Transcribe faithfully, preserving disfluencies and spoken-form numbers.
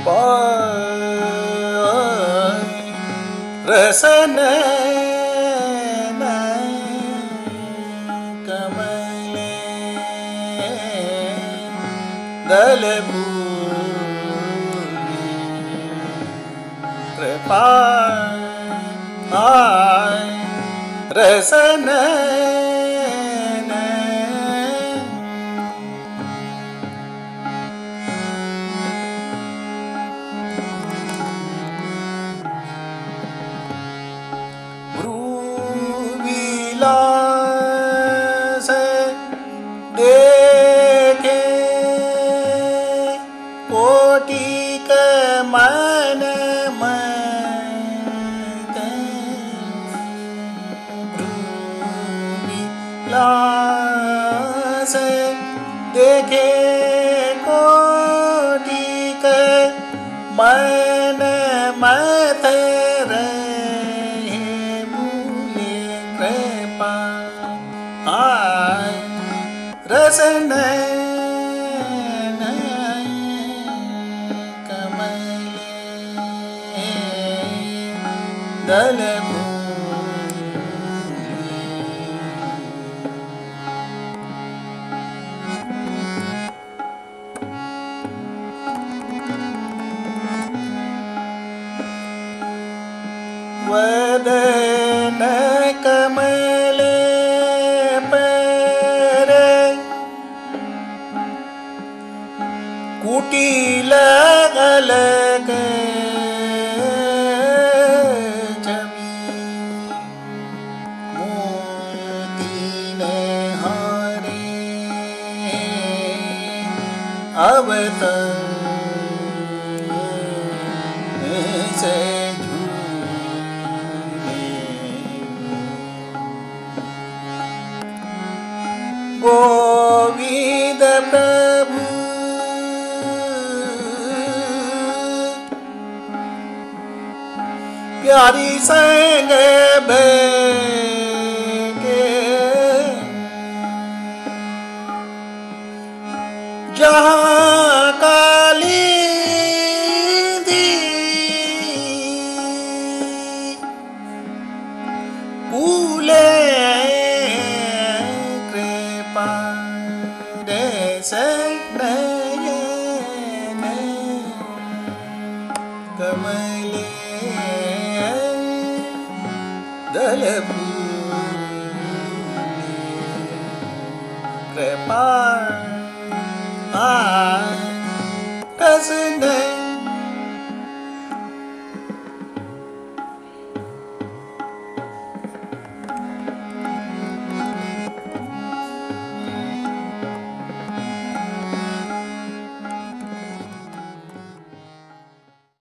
रसन कमले दल कृपा रसन विलास देखे कोटिक मन मत विलास देखे कोटिक मन मत रसन कमले दल वदन कमले कुटिल अलग छवि मोती हारे अब से गोविंद प्रभु प्यारी संग बैठे जहाँ काली दी फूले कृपा नयन कमले दल कृपा रसन